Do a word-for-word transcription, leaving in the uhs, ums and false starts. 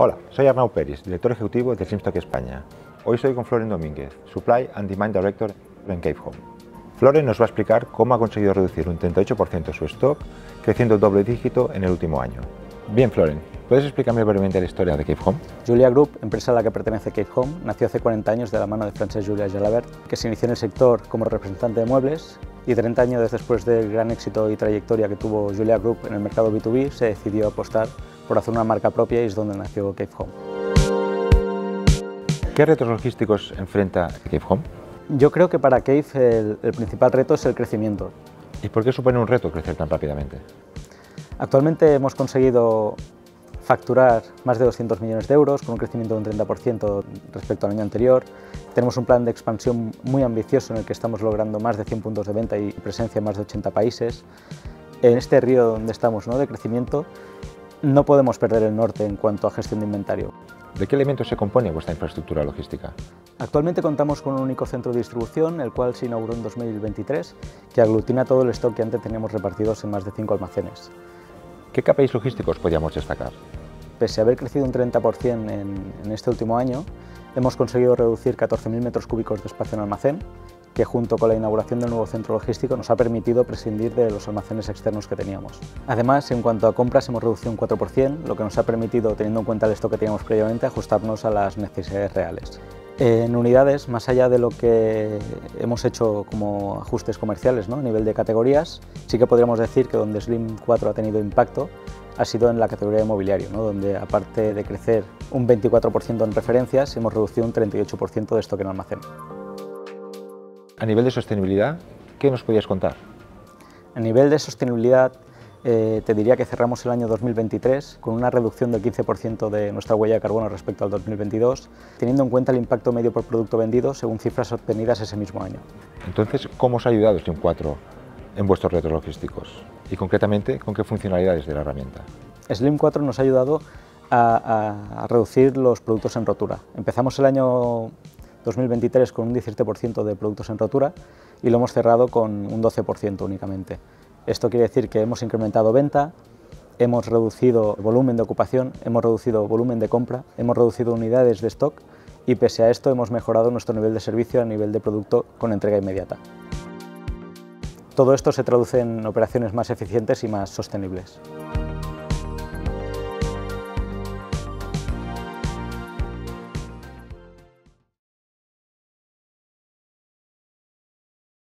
Hola, soy Arnau Peris, director ejecutivo de Slimstock España. Hoy estoy con Floren Domínguez, Supply and Demand Director en Cave Home. Floren nos va a explicar cómo ha conseguido reducir un treinta y ocho por ciento su stock, creciendo doble dígito en el último año. Bien, Floren, ¿puedes explicarme brevemente la historia de Cave Home? Julia Group, empresa a la que pertenece Cave Home, nació hace cuarenta años de la mano de Francesc Julia Gelabert, que se inició en el sector como representante de muebles y treinta años después del gran éxito y trayectoria que tuvo Julia Group en el mercado B dos B, se decidió apostar por hacer una marca propia y es donde nació Cave Home. ¿Qué retos logísticos enfrenta Cave Home? Yo creo que para Cave el, el principal reto es el crecimiento. ¿Y por qué supone un reto crecer tan rápidamente? Actualmente hemos conseguido facturar más de doscientos millones de euros, con un crecimiento de un treinta por ciento respecto al año anterior. Tenemos un plan de expansión muy ambicioso en el que estamos logrando más de cien puntos de venta y presencia en más de ochenta países. En este río donde estamos, ¿no?, de crecimiento, no podemos perder el norte en cuanto a gestión de inventario. ¿De qué elementos se compone vuestra infraestructura logística? Actualmente contamos con un único centro de distribución, el cual se inauguró en dos mil veintitrés, que aglutina todo el stock que antes teníamos repartidos en más de cinco almacenes. ¿Qué K P Is logísticos podríamos destacar? Pese a haber crecido un treinta por ciento en, en este último año, hemos conseguido reducir catorce mil metros cúbicos de espacio en almacén, que junto con la inauguración del nuevo centro logístico nos ha permitido prescindir de los almacenes externos que teníamos. Además, en cuanto a compras, hemos reducido un cuatro por ciento, lo que nos ha permitido, teniendo en cuenta el stock que teníamos previamente, ajustarnos a las necesidades reales. En unidades, más allá de lo que hemos hecho como ajustes comerciales, ¿no?, a nivel de categorías, sí que podríamos decir que donde Slim cuatro ha tenido impacto ha sido en la categoría de mobiliario, ¿no?, donde aparte de crecer un veinticuatro por ciento en referencias, hemos reducido un treinta y ocho por ciento de stock en almacén. A nivel de sostenibilidad, ¿qué nos podías contar? A nivel de sostenibilidad, eh, te diría que cerramos el año dos mil veintitrés con una reducción del quince por ciento de nuestra huella de carbono respecto al dos mil veintidós, teniendo en cuenta el impacto medio por producto vendido según cifras obtenidas ese mismo año. Entonces, ¿cómo os ha ayudado Slim cuatro en vuestros retos logísticos? Y concretamente, ¿con qué funcionalidades de la herramienta? Slim cuatro nos ha ayudado a, a, a reducir los productos en rotura. Empezamos el año dos mil veintitrés con un diecisiete por ciento de productos en rotura y lo hemos cerrado con un doce por ciento únicamente. Esto quiere decir que hemos incrementado venta, hemos reducido volumen de ocupación, hemos reducido volumen de compra, hemos reducido unidades de stock y pese a esto hemos mejorado nuestro nivel de servicio a nivel de producto con entrega inmediata. Todo esto se traduce en operaciones más eficientes y más sostenibles.